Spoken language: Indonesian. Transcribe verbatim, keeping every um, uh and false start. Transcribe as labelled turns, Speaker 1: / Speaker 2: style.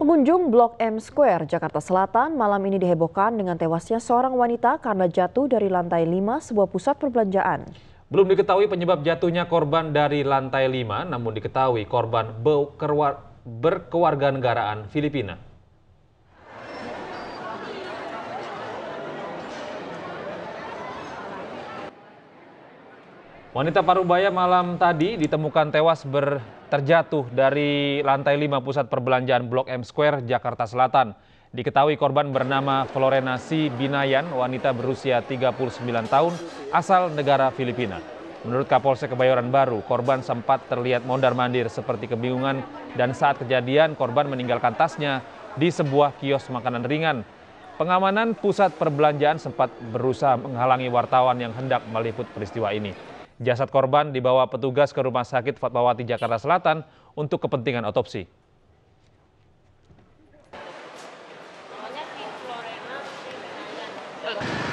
Speaker 1: Pengunjung Blok M Square, Jakarta Selatan malam ini dihebohkan dengan tewasnya seorang wanita karena jatuh dari lantai lima sebuah pusat perbelanjaan.
Speaker 2: Belum diketahui penyebab jatuhnya korban dari lantai lima, namun diketahui korban berkewarganegaraan Filipina. Wanita Parubaya malam tadi ditemukan tewas ber terjatuh dari lantai lima pusat perbelanjaan Blok M Square, Jakarta Selatan. Diketahui korban bernama Florenasi Binayan, wanita berusia tiga puluh sembilan tahun, asal negara Filipina. Menurut Kapolsek Kebayoran Baru, korban sempat terlihat mondar-mandir seperti kebingungan dan saat kejadian korban meninggalkan tasnya di sebuah kios makanan ringan. Pengamanan pusat perbelanjaan sempat berusaha menghalangi wartawan yang hendak meliput peristiwa ini. Jasad korban dibawa petugas ke Rumah Sakit Fatmawati Jakarta Selatan untuk kepentingan otopsi.
Speaker 3: Namanya si Florenasi Binayan.